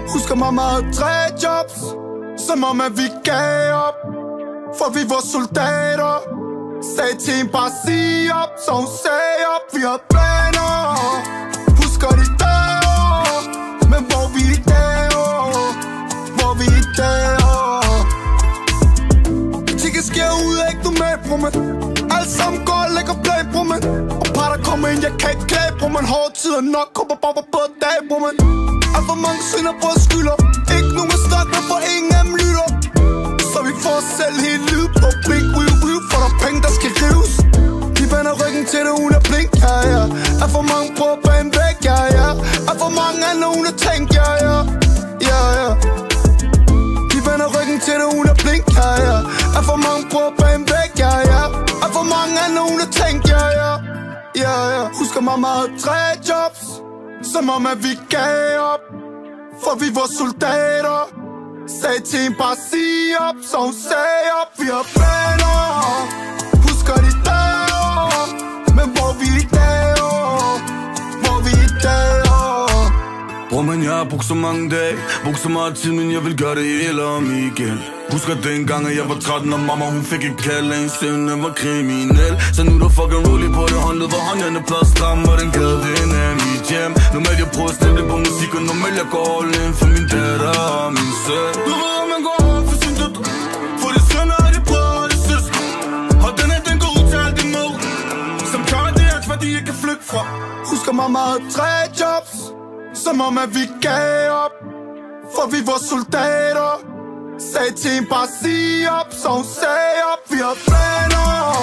Husker mamma havde 3 jobs, som om at vi gav op, for vi var soldater. Sagde til hende bare sig op, så hun sagde op. Vi har planer, husker de dage, men hvor vi i dag, hvor vi i dag. Tigge sker ud, ikke du med, bro, man. Alt sammen går og lægger plan, bro, man. Og par der kommer ind, jeg kan ikke klage, bro, man. Hårde tider nok, kommer bare på dag, bro, man. Alt for mange synder på skylder, ikke nogen at snakke med, for ingen af dem lytter. Så vi får selv helt lyd på blink, for der er penge, der skal rives. De vender ryggen til det, hun er blink, ja, ja. Er for mange på banen væk, ja, ja. Er for mange af nogen at tænke, ja, ja. Ja, ja. De vender ryggen til det, hun er blink, ja, ja. Er for mange på banen væk, ja, ja. Er for mange af nogen at tænke, ja, ja. Ja, ja. Husker mamma havde 3 jobs, som om at vi gav op, for vi var soldater. Sagde til hende bare sig op, så hun sagde op. Vi har planer, husker de dage, men hvor vi i dag, hvor vi i dag. Bror man, jeg har brugt så mange dage, brugt så meget tid, men jeg vil gøre det hele om igen. Husker dengang, at jeg var 13, og mamma hun fik et kald af en søn, den var kriminel. Så nu der fucking rolig på det håndled, hvor håndjerne plads stram, og den gade den er mit hjem. Normalt jeg prøver at stemme på musik, og normalt jeg går all in for min datter og min søn. Du ved, at man går op for sin død, for det sønner og det brødre og det søster. Og den er den går ud til alt imod, som gør det alt, hvad de ikke kan flygte fra. Husker mamma havde 3 jobs, som om at vi gav op, for vi var soldater. Sagde til hende bare sig op, så hun sagde op. Vi har planer,